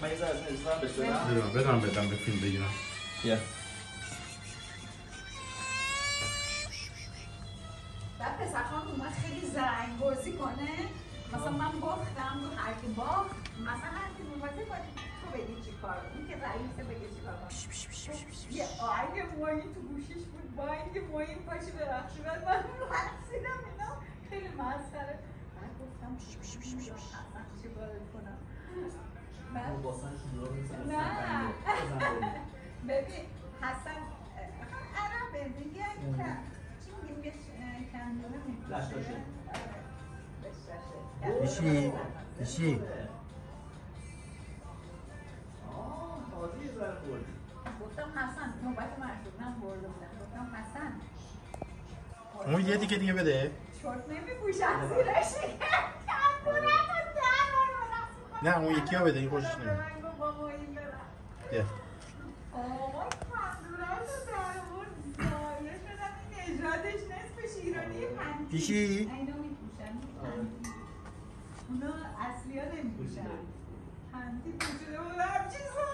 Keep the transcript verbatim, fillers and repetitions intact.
من یه ذره از این ازدار بشورم بدم بدم بدم به فیلم بگیرم بیا بعد پسرخوام اومد خیلی زرنگ بازی کنه مثلا من باختم تو هر کی باخت مثلا هر کی موازی کنه تو بگی چی کار اون که رئیسه بگی چی کار کنه یه آهنگ مایی تو گوشیش بود با اینکه مایی پاشی برخشی بعد من رقصیدم اینا خیلی مسخره من گفتم حسن چی باید کنم نه ببین حسن عربه دیگه چی میگیم بهش کندونه میپوشه ایشی ایشی گفتم حسن نوبت مردم من برده بودم گفتم حسن اون یه دیگه دیگه بده شورت نمیپوشن زیرش کندونه تو در نه اون یکی ها بده این خوشش نمید با ما این برم بیا آقا کندونه تو در بود زایه شدم این نژادش نصفش ایرانی پنجی ایشی اینو میپوشن اونا اصلی ها نمیپوشن پنجی پوشده بود همچین